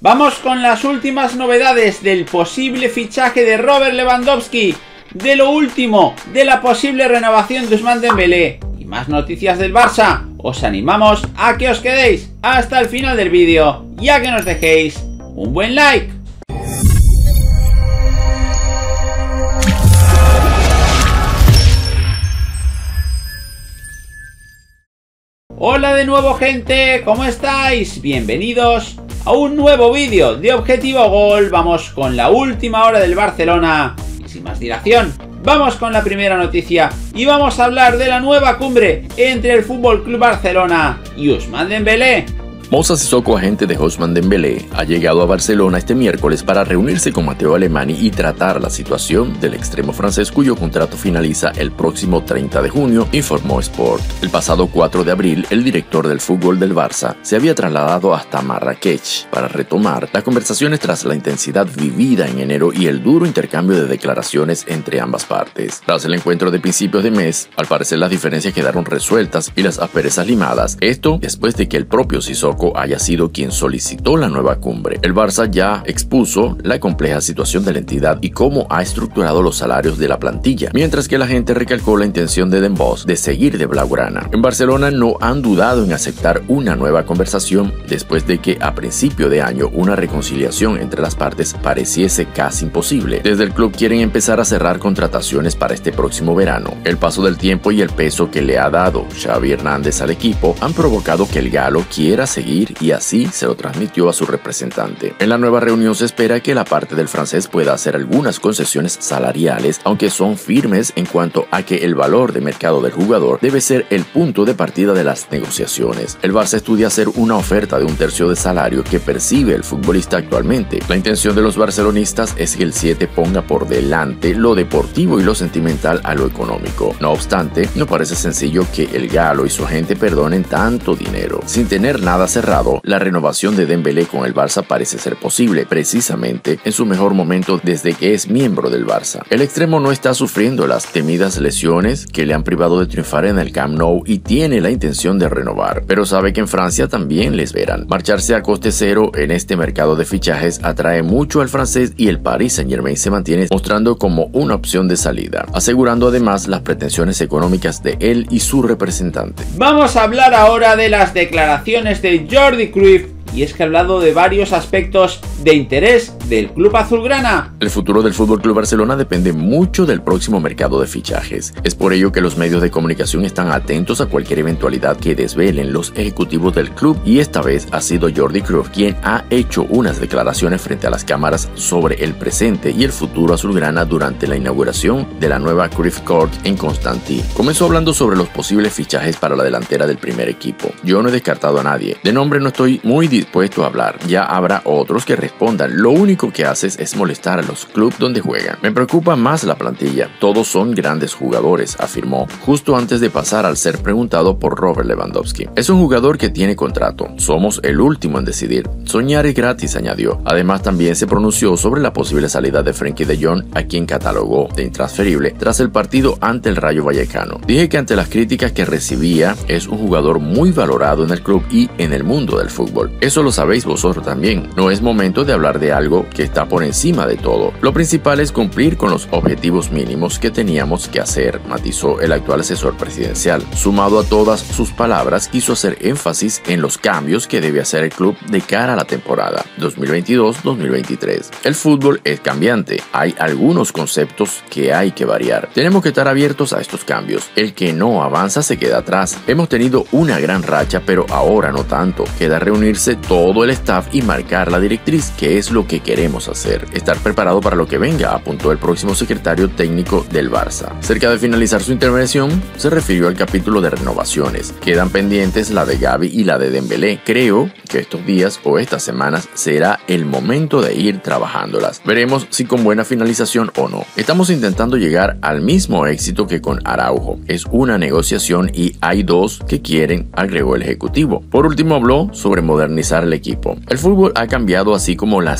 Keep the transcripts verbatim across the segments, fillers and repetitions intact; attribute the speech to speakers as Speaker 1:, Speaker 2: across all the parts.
Speaker 1: Vamos con las últimas novedades del posible fichaje de Robert Lewandowski, de lo último de la posible renovación de Ousmane Dembélé y más noticias del Barça. Os animamos a que os quedéis hasta el final del vídeo y a que nos dejéis un buen like. Hola de nuevo, gente, ¿cómo estáis? Bienvenidos a un nuevo vídeo de Objetivo Gol. Vamos con la última hora del Barcelona y sin más dilación, vamos con la primera noticia y vamos a hablar de la nueva cumbre entre el F C Barcelona y Ousmane Dembélé.
Speaker 2: Moussa Sissoko, agente de Ousmane Dembélé, ha llegado a Barcelona este miércoles para reunirse con Matteo Alemany y tratar la situación del extremo francés cuyo contrato finaliza el próximo treinta de junio, informó Sport. El pasado cuatro de abril, el director del fútbol del Barça se había trasladado hasta Marrakech para retomar las conversaciones tras la intensidad vivida en enero y el duro intercambio de declaraciones entre ambas partes. Tras el encuentro de principios de mes, al parecer las diferencias quedaron resueltas y las asperezas limadas, esto después de que el propio Sissoko haya sido quien solicitó la nueva cumbre. El Barça ya expuso la compleja situación de la entidad y cómo ha estructurado los salarios de la plantilla, mientras que la gente recalcó la intención de Den Bosch de seguir de blaugrana. En Barcelona no han dudado en aceptar una nueva conversación después de que a principio de año una reconciliación entre las partes pareciese casi imposible. Desde el club quieren empezar a cerrar contrataciones para este próximo verano. El paso del tiempo y el peso que le ha dado Xavi Hernández al equipo han provocado que el galo quiera seguir y así se lo transmitió a su representante. En la nueva reunión se espera que la parte del francés pueda hacer algunas concesiones salariales, aunque son firmes en cuanto a que el valor de mercado del jugador debe ser el punto de partida de las negociaciones. El Barça estudia hacer una oferta de un tercio de salario que percibe el futbolista actualmente. La intención de los barcelonistas es que el siete ponga por delante lo deportivo y lo sentimental a lo económico. No obstante, no parece sencillo que el galo y su agente perdonen tanto dinero. Sin tener nada cerrado, la renovación de Dembélé con el Barça parece ser posible, precisamente en su mejor momento desde que es miembro del Barça. El extremo no está sufriendo las temidas lesiones que le han privado de triunfar en el Camp Nou y tiene la intención de renovar, pero sabe que en Francia también les verán. Marcharse a coste cero en este mercado de fichajes atrae mucho al francés y el Paris Saint-Germain se mantiene mostrando como una opción de salida, asegurando además las pretensiones económicas de él y su representante.
Speaker 1: Vamos a hablar ahora de las declaraciones de Jordi Cruyff, y es que ha hablado de varios aspectos de interés del club azulgrana.
Speaker 2: El futuro del F C Barcelona depende mucho del próximo mercado de fichajes. Es por ello que los medios de comunicación están atentos a cualquier eventualidad que desvelen los ejecutivos del club, y esta vez ha sido Jordi Cruyff quien ha hecho unas declaraciones frente a las cámaras sobre el presente y el futuro azulgrana durante la inauguración de la nueva Cruyff Court en Constantí. Comenzó hablando sobre los posibles fichajes para la delantera del primer equipo. Yo no he descartado a nadie. De nombre no estoy muy dispuesto a hablar, ya habrá otros que respondan. Lo único que haces es molestar a los clubes donde juegan. Me preocupa más la plantilla, todos son grandes jugadores, afirmó, justo antes de pasar al ser preguntado por Robert Lewandowski. Es un jugador que tiene contrato, somos el último en decidir. Soñar es gratis, añadió. Además también se pronunció sobre la posible salida de Frenkie de Jong, a quien catalogó de intransferible tras el partido ante el Rayo Vallecano. Dije que ante las críticas que recibía, es un jugador muy valorado en el club y en el mundo del fútbol. Eso lo sabéis vosotros también. No es momento de hablar de algo que está por encima de todo. Lo principal es cumplir con los objetivos mínimos que teníamos que hacer, matizó el actual asesor presidencial. Sumado a todas sus palabras, quiso hacer énfasis en los cambios que debe hacer el club de cara a la temporada dos mil veintidós dos mil veintitrés. El fútbol es cambiante. Hay algunos conceptos que hay que variar. Tenemos que estar abiertos a estos cambios. El que no avanza se queda atrás. Hemos tenido una gran racha, pero ahora no tanto. Queda reunirse todo el staff y marcar la directriz, que es lo que queremos hacer. Estar preparado para lo que venga, apuntó el próximo secretario técnico del Barça. Cerca de finalizar su intervención, se refirió al capítulo de renovaciones. Quedan pendientes la de Gavi y la de Dembélé. Creo que estos días o estas semanas será el momento de ir trabajándolas. Veremos si con buena finalización o no. Estamos intentando llegar al mismo éxito que con Araujo. Es una negociación y hay dos que quieren, agregó el ejecutivo. Por último habló sobre modernizar el equipo. El fútbol ha cambiado así como las necesidades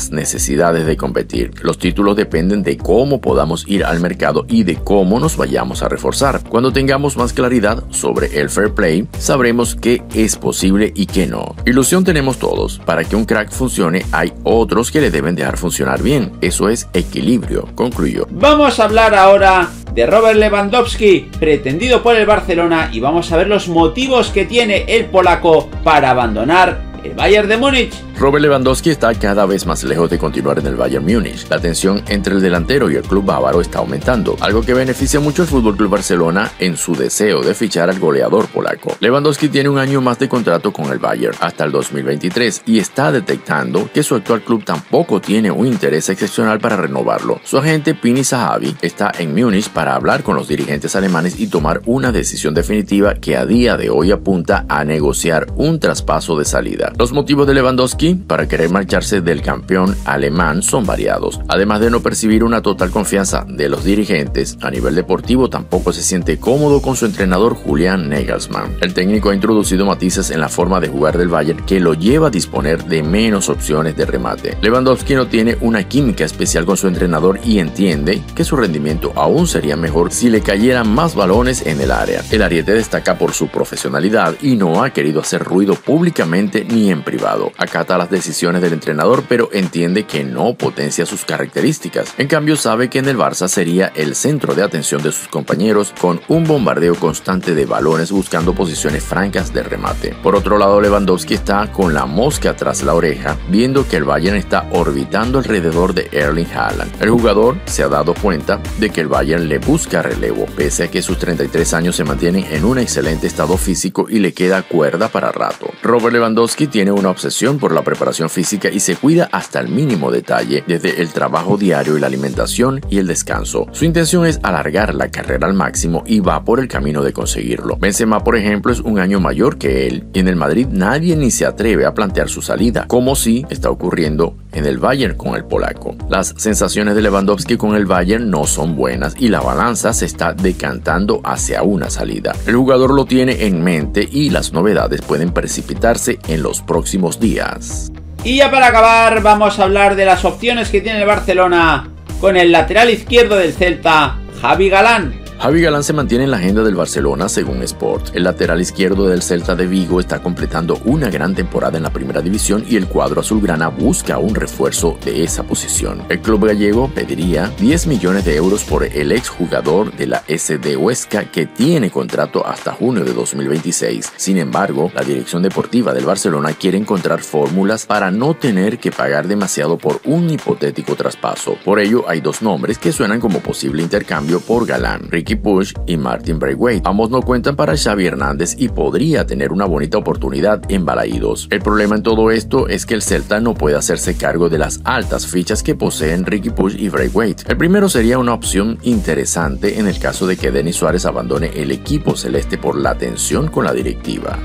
Speaker 2: necesidades de competir. Los títulos dependen de cómo podamos ir al mercado y de cómo nos vayamos a reforzar. Cuando tengamos más claridad sobre el fair play, sabremos qué es posible y qué no. Ilusión tenemos todos. Para que un crack funcione, hay otros que le deben dejar funcionar bien. Eso es equilibrio, concluyó.
Speaker 1: Vamos a hablar ahora de Robert Lewandowski, pretendido por el Barcelona, y vamos a ver los motivos que tiene el polaco para abandonar el Bayern de Múnich.
Speaker 2: Robert Lewandowski está cada vez más lejos de continuar en el Bayern Múnich. La tensión entre el delantero y el club bávaro está aumentando, algo que beneficia mucho al F C Barcelona en su deseo de fichar al goleador polaco. Lewandowski tiene un año más de contrato con el Bayern, hasta el dos mil veintitrés, y está detectando que su actual club tampoco tiene un interés excepcional para renovarlo. Su agente Pini Zahavi está en Múnich para hablar con los dirigentes alemanes y tomar una decisión definitiva que a día de hoy apunta a negociar un traspaso de salida. Los motivos de Lewandowski para querer marcharse del campeón alemán son variados. Además de no percibir una total confianza de los dirigentes, a nivel deportivo tampoco se siente cómodo con su entrenador Julian Nagelsmann. El técnico ha introducido matices en la forma de jugar del Bayern que lo lleva a disponer de menos opciones de remate. Lewandowski no tiene una química especial con su entrenador y entiende que su rendimiento aún sería mejor si le cayeran más balones en el área. El ariete destaca por su profesionalidad y no ha querido hacer ruido públicamente ni en privado. Acata las decisiones del entrenador, pero entiende que no potencia sus características. En cambio, sabe que en el Barça sería el centro de atención de sus compañeros, con un bombardeo constante de balones buscando posiciones francas de remate. Por otro lado, Lewandowski está con la mosca tras la oreja, viendo que el Bayern está orbitando alrededor de Erling Haaland. El jugador se ha dado cuenta de que el Bayern le busca relevo, pese a que sus treinta y tres años se mantienen en un excelente estado físico y le queda cuerda para rato. Robert Lewandowski tiene una obsesión por la preparación física y se cuida hasta el mínimo detalle, desde el trabajo diario y la alimentación y el descanso. Su intención es alargar la carrera al máximo y va por el camino de conseguirlo. Benzema, por ejemplo, es un año mayor que él y en el Madrid nadie ni se atreve a plantear su salida, como sí está ocurriendo en el Bayern con el polaco. Las sensaciones de Lewandowski con el Bayern no son buenas y la balanza se está decantando hacia una salida. El jugador lo tiene en mente y las novedades pueden precipitarse en los próximos días.
Speaker 1: Y ya para acabar, vamos a hablar de las opciones que tiene el Barcelona con el lateral izquierdo del Celta, Javi Galán.
Speaker 2: Javi Galán se mantiene en la agenda del Barcelona según Sport. El lateral izquierdo del Celta de Vigo está completando una gran temporada en la primera división y el cuadro azulgrana busca un refuerzo de esa posición. El club gallego pediría diez millones de euros por el exjugador de la S D Huesca que tiene contrato hasta junio de dos mil veintiséis. Sin embargo, la dirección deportiva del Barcelona quiere encontrar fórmulas para no tener que pagar demasiado por un hipotético traspaso. Por ello, hay dos nombres que suenan como posible intercambio por Galán: Ricky Puig y Martin Braithwaite. Ambos no cuentan para Xavi Hernández y podría tener una bonita oportunidad en Balaídos. El problema en todo esto es que el Celta no puede hacerse cargo de las altas fichas que poseen Ricky Puig y Braithwaite. El primero sería una opción interesante en el caso de que Denis Suárez abandone el equipo celeste por la tensión con la directiva.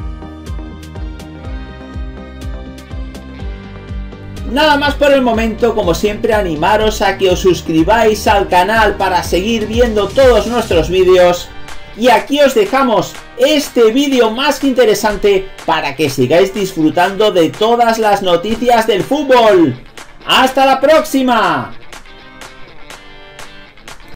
Speaker 1: Nada más por el momento, como siempre animaros a que os suscribáis al canal para seguir viendo todos nuestros vídeos. Y aquí os dejamos este vídeo más que interesante para que sigáis disfrutando de todas las noticias del fútbol. ¡Hasta la próxima!